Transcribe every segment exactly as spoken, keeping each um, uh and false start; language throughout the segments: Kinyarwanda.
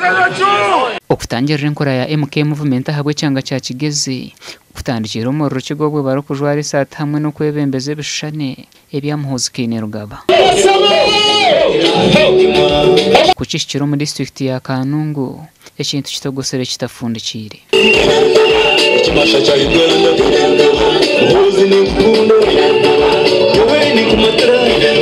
Okutangira enkora ya M K movement ahabwe cyanga cya kigezi kutandikira mu rukigo rwe baro kujwara isata hamwe no kwebembeza ebishane ebyamuhuzikine rugaba kucishikiro mu district ya Kanungu ekintu kitogosere kitafundikire kimasha cya Uganda ubuzi ni mfundo yewe ni kumatara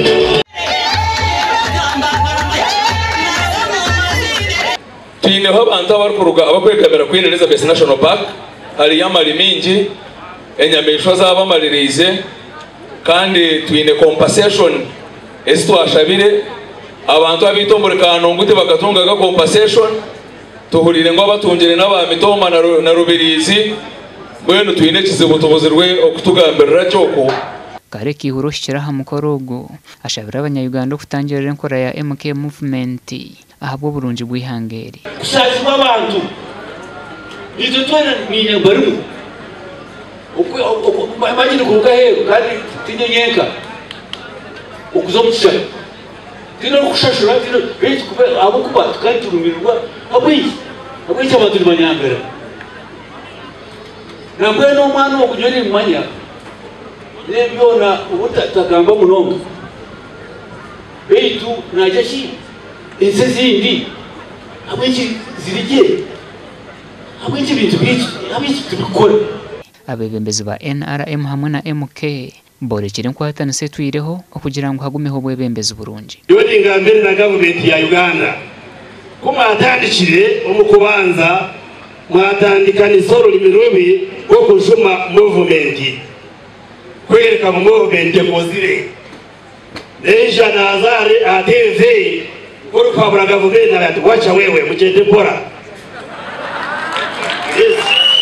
Tineho abantu abarukuruga abakwekamera Queen Elizabeth National Park hari yamari mingi enyamesho zabamaririze kandi twine compensation esitwashabire abantu abitombore Kanungu te bakatungaga compensation tuhurire ngo abatungire n'abamitoma na rubirizi bwenu twine kizibu tubuzirwe okutugambirira cyoko kare kihurushira ha mukorogo ashabira abanyayuganda kutangira enkora ya M K movement ahabwo burunji bwihangeri kushashwa abantu izo twana mine baru uko imagine kuruka hero kandi tinyenyenka ukuzomusha tino kushashura tino beti kuba abo kuba kandi turumirwa abwi abwi cy'abantu banyambera nabwo no mwana wo kunyori mwanya nebyona ubutatagamba munonga beitu najeshi ese zindi abiki zirige abiki bintu biki abiki tubikora abebembezi ba N R M hamwe na M K borekire nkwatana se twireho okugira ngo hagumeho bwebembezi burungi yoni ngambere na government ya Uganda kumatandikire umukubanza mwatandikana isoro limirubi ko kujuma movement kwereka mu movement kozire deja nazare ateve uru kwabura gavumenti na wacha wewe mugende bora yes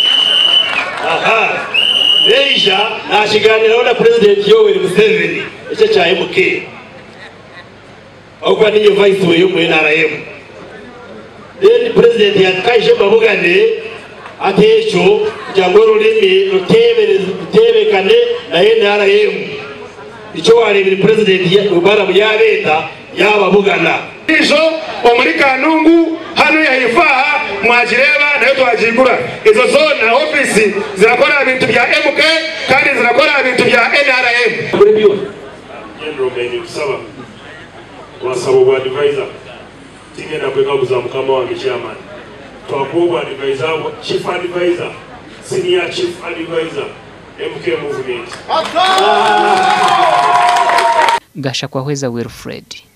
aha deja nashiganira na president Yoweri Museveni icyo cya M K okwa ni vice we yo mu N R M then president yakaje babugane atecho jangoro limi rutebere rutebekane na N R M icyo wari president ya ubara mu yabeta yababugana izo omuri Kanungu hano yahifaha mwajireba nayo twajigura izo zona office zirakora ibintu bya M K kandi zirakora ibintu bya N R M kuri biyo yendro menye kusaba wasabo wa advisor tingena kweka kuzamukama wa chairman twakuwa advisor chief advisor senior chief advisor M K movement gasha kwa hweza Wilfred